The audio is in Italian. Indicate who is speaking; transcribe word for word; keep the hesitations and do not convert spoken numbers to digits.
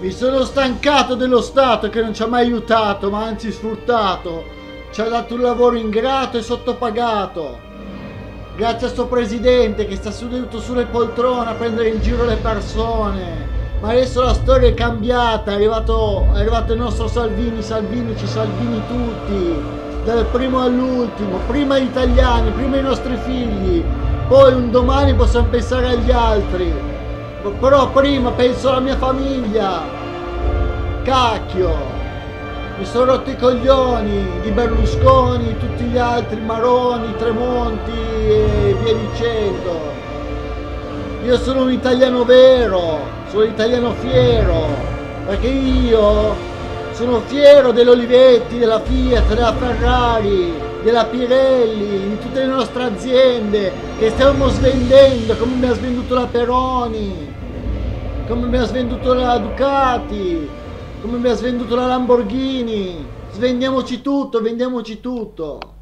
Speaker 1: Mi sono stancato dello Stato che non ci ha mai aiutato, ma anzi sfruttato. Ci ha dato un lavoro ingrato e sottopagato. Grazie a sto presidente che sta seduto sulle poltrone a prendere in giro le persone. Ma adesso la storia è cambiata, è arrivato, è arrivato il nostro Salvini, Salvini, ci Salvini tutti, dal primo all'ultimo, prima gli italiani, prima i nostri figli, poi un domani possiamo pensare agli altri. Però prima penso alla mia famiglia. Cacchio, mi sono rotto i coglioni di Berlusconi, tutti gli altri, Maroni, Tremonti e via dicendo. Io sono un italiano vero, sono un italiano fiero, perché io sono fiero dell'Olivetti, della Fiat, della Ferrari, della Pirelli, di tutte le nostre aziende che stiamo svendendo, come mi ha svenduto la Peroni, come mi ha svenduto la Ducati, come mi ha svenduto la Lamborghini. Svendiamoci tutto, vendiamoci tutto.